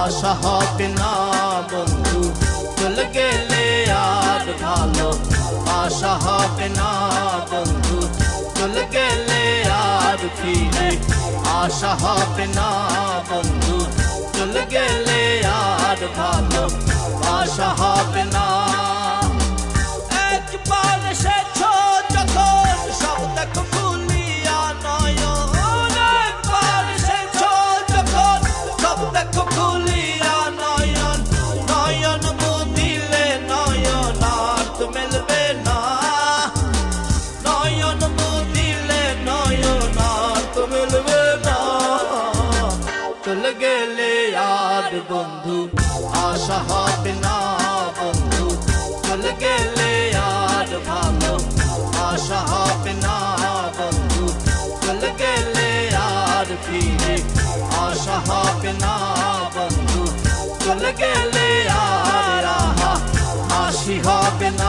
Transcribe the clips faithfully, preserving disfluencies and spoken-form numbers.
আশা হবে না বন্ধু চলে গেলে আর ভালো আশা হবে না বন্ধু চলে গেলে আর ফিরে আশা হবে না বন্ধু চলে গেলে আর ভালো আশা হবে না একবার এসেছো যখন সব দেখো খুলিয়া নয়ন একবার এসেছো যখন সব দেখো খুলিয়া নয়ন নয়ন মুদিলে নয়ন আর তো মিলবে না নয়ন মুদিলে নয়ন আর তো মিলবে না চলে গেলে আর বন্ধু আশা হবে না বন্ধু চলে গেলে আর ভালো আশা হবে না বন্ধু চলে গেলে আর ফিরে আশা হবে না বন্ধু চলে গেলে আর আহা হাসি হবে না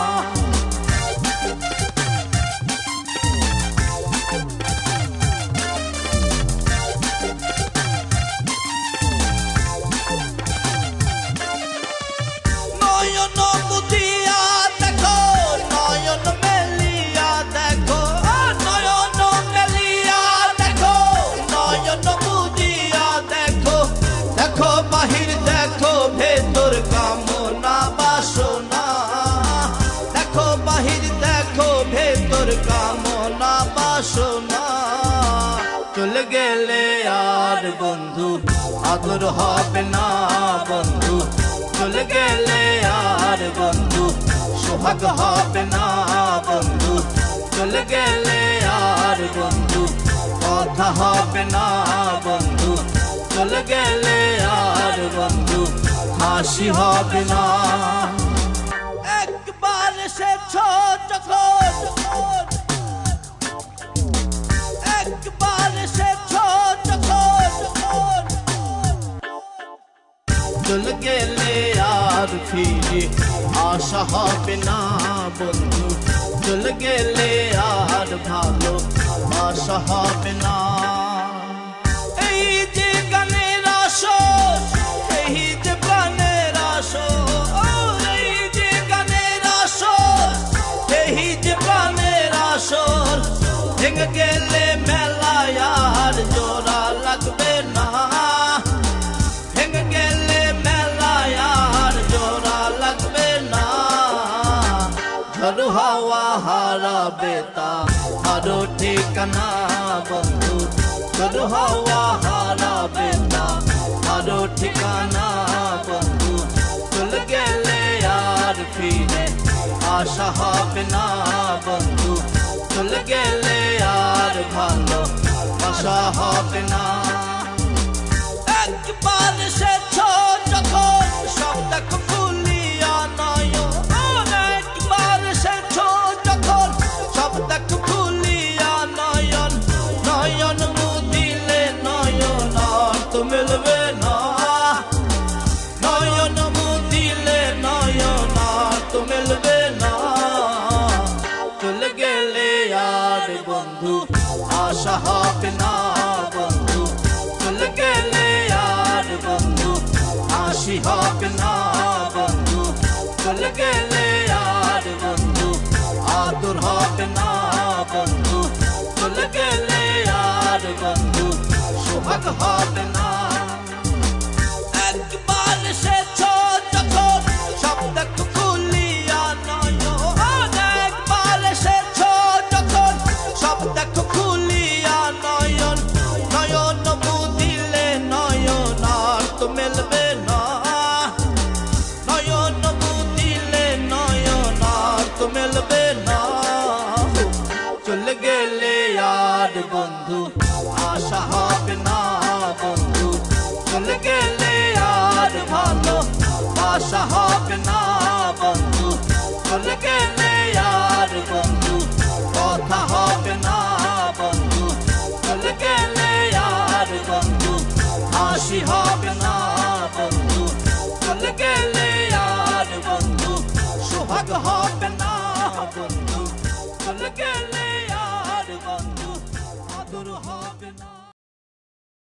কামনা বাসনা চলে গেলে আর বন্ধু আদর হবে না বন্ধু চলে গেলে আর বন্ধু সোহাগ হবে না বন্ধু চলে গেলে আর বন্ধু কথা হবে না বন্ধু চলে গেলে আর বন্ধু হাসি হবে না একবার এসেছো যখন একবার এসেছো যখন চলে গেলে আর ফিরে আশা হবে না বন্ধু চলে গেলে আর ভালো আশা হবে না এই যে গানের আসর এই যে প্রাণের আসর এই যে গানের আসর এই যে প্রাণের আসর ভেঙে গেলে মেলায় আর জোড়া লাগবে না ভেঙে গেলে মেলায় আর জোড়া লাগবে না ঝড় হাওয়া হারাবে তা আরো ঠিকানা বন্ধু ঝড় হাওয়া হারাবে তা আরো ঠিকানা বন্ধু চলে গেলে আর ফিরে আশা হবে না বন্ধু চলে গেলে আর ভালো আশা হবে না একবার এসেছো যখন সব দেখো খুলিয়া নয়ন একবার এসেছো যখন সব দেখো খুলিয়া নয়ন নয়ন মুদিলে নয়ন আর তো মিলবে না নয়ন মুদিলে নয়ন আর তো মিলবে না চলে গেলে আর বন্ধু আশা হবে না বন্ধু চলে গেলে আর বন্ধু হাসি হবে না বন্ধু চলে গেলে আর বন্ধু আদর হবে না বন্ধু চলে গেলে আর বন্ধু সোহাগ হবে না একবার এসেছো যখন সব দেখো খুলিয়া নয়ন একবার এসেছো যখন সব দেখো খুলিয়া নয়ন নয়ন মুদিলে নয়ন আর তো মিলবে না নয়ন মুদিলে নয়ন আর তো মিলবে না চলে গেলে আর বন্ধু আশা হবে না বন্ধু চলে গেলে আর ভালো আশা হবে না বন্ধু চলে গেলে আর বন্ধু কথা হবে না বন্ধু চলে গেলে আর বন্ধু হাসি হবে না বন্ধু চলে গেলে আর বন্ধু সোহাগ হবে না বন্ধু চলে গেলে